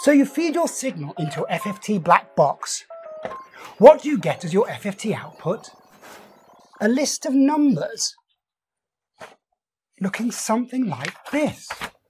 So you feed your signal into your FFT black box. What do you get as your FFT output? A list of numbers, looking something like this.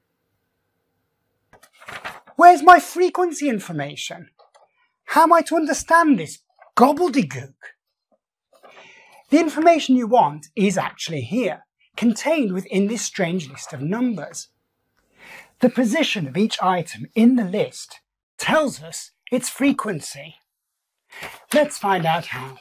Where's my frequency information? How am I to understand this gobbledygook? The information you want is actually here, contained within this strange list of numbers. The position of each item in the list tells us its frequency. Let's find out how.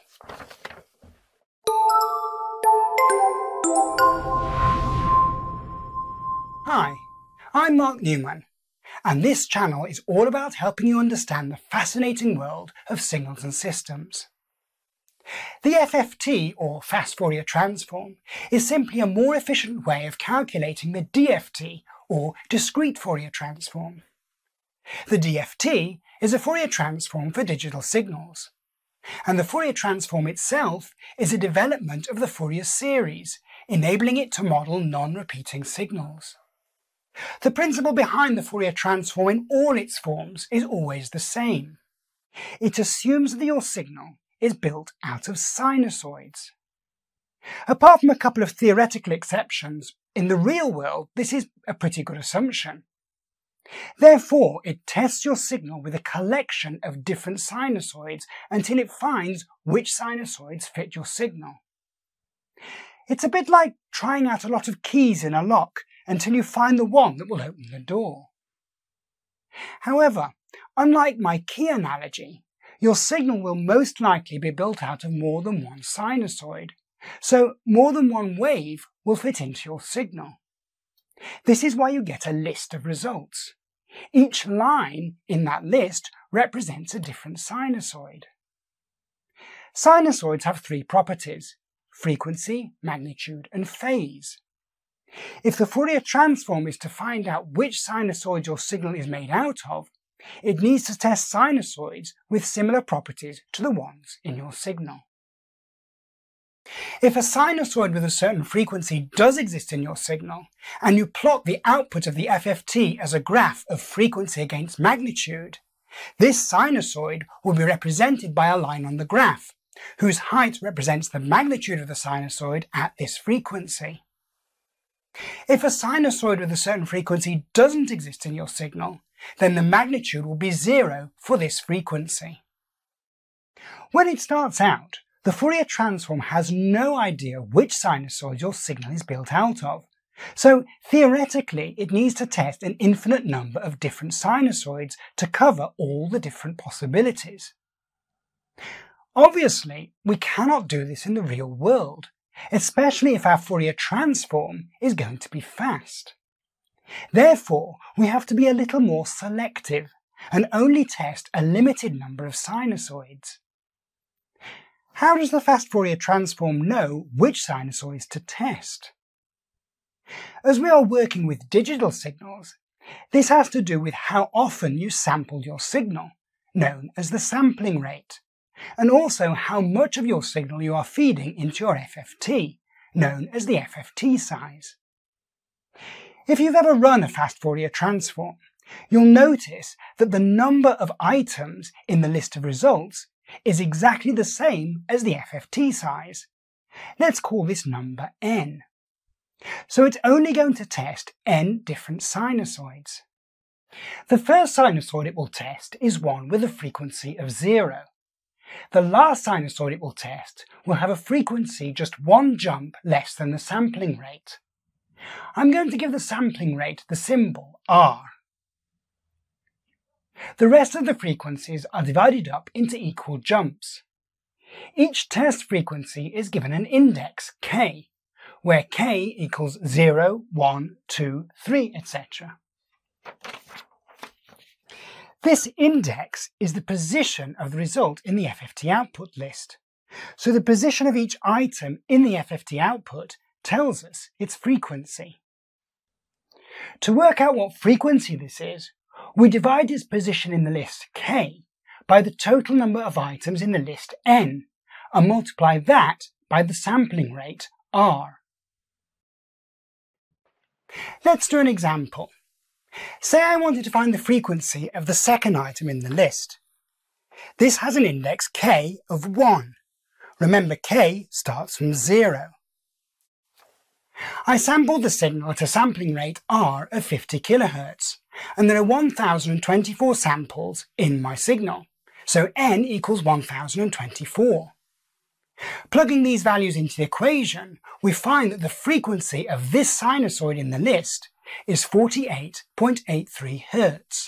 Hi, I'm Mark Newman, and this channel is all about helping you understand the fascinating world of signals and systems. The FFT, or fast Fourier transform, is simply a more efficient way of calculating the DFT, or discrete Fourier transform. The DFT is a Fourier transform for digital signals, and the Fourier transform itself is a development of the Fourier series, enabling it to model non-repeating signals. The principle behind the Fourier transform in all its forms is always the same. It assumes that your signal is built out of sinusoids. Apart from a couple of theoretical exceptions, in the real world this is a pretty good assumption. Therefore, it tests your signal with a collection of different sinusoids until it finds which sinusoids fit your signal. It's a bit like trying out a lot of keys in a lock until you find the one that will open the door. However, unlike my key analogy, your signal will most likely be built out of more than one sinusoid, so more than one wave will fit into your signal. This is why you get a list of results. Each line in that list represents a different sinusoid. Sinusoids have three properties: frequency, magnitude, and phase. If the Fourier transform is to find out which sinusoid your signal is made out of, it needs to test sinusoids with similar properties to the ones in your signal. If a sinusoid with a certain frequency does exist in your signal, and you plot the output of the FFT as a graph of frequency against magnitude, this sinusoid will be represented by a line on the graph, whose height represents the magnitude of the sinusoid at this frequency. If a sinusoid with a certain frequency doesn't exist in your signal, then the magnitude will be 0 for this frequency. When it starts out, the Fourier transform has no idea which sinusoid your signal is built out of, so theoretically it needs to test an infinite number of different sinusoids to cover all the different possibilities. Obviously, we cannot do this in the real world, especially if our Fourier transform is going to be fast. Therefore, we have to be a little more selective and only test a limited number of sinusoids. How does the fast Fourier transform know which sinusoids to test? As we are working with digital signals, this has to do with how often you sample your signal, known as the sampling rate, and also how much of your signal you are feeding into your FFT, known as the FFT size. If you've ever run a fast Fourier transform, you'll notice that the number of items in the list of results is exactly the same as the FFT size. Let's call this number n. So it's only going to test n different sinusoids. The first sinusoid it will test is one with a frequency of 0. The last sinusoid it will test will have a frequency just one jump less than the sampling rate. I'm going to give the sampling rate the symbol R. The rest of the frequencies are divided up into equal jumps. Each test frequency is given an index, k, where k equals 0, 1, 2, 3, etc. This index is the position of the result in the FFT output list. So the position of each item in the FFT output tells us its frequency. To work out what frequency this is, we divide its position in the list k by the total number of items in the list n, and multiply that by the sampling rate r. Let's do an example. Say I wanted to find the frequency of the second item in the list. This has an index k of 1. Remember, k starts from 0. I sampled the signal at a sampling rate R of 50 kHz, and there are 1024 samples in my signal, so n equals 1024. Plugging these values into the equation, we find that the frequency of this sinusoid in the list is 48.83 Hz.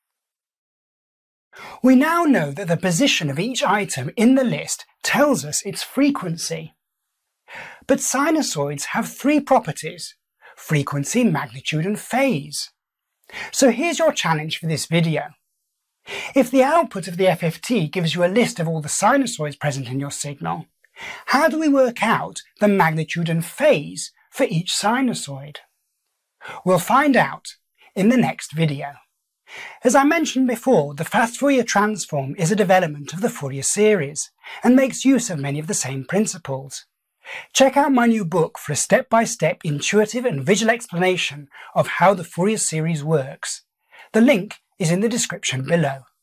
We now know that the position of each item in the list tells us its frequency. But sinusoids have three properties: frequency, magnitude, and phase. So here's your challenge for this video. If the output of the FFT gives you a list of all the sinusoids present in your signal, how do we work out the magnitude and phase for each sinusoid? We'll find out in the next video. As I mentioned before, the fast Fourier transform is a development of the Fourier series and makes use of many of the same principles. Check out my new book for a step-by-step intuitive and visual explanation of how the Fourier series works. The link is in the description below.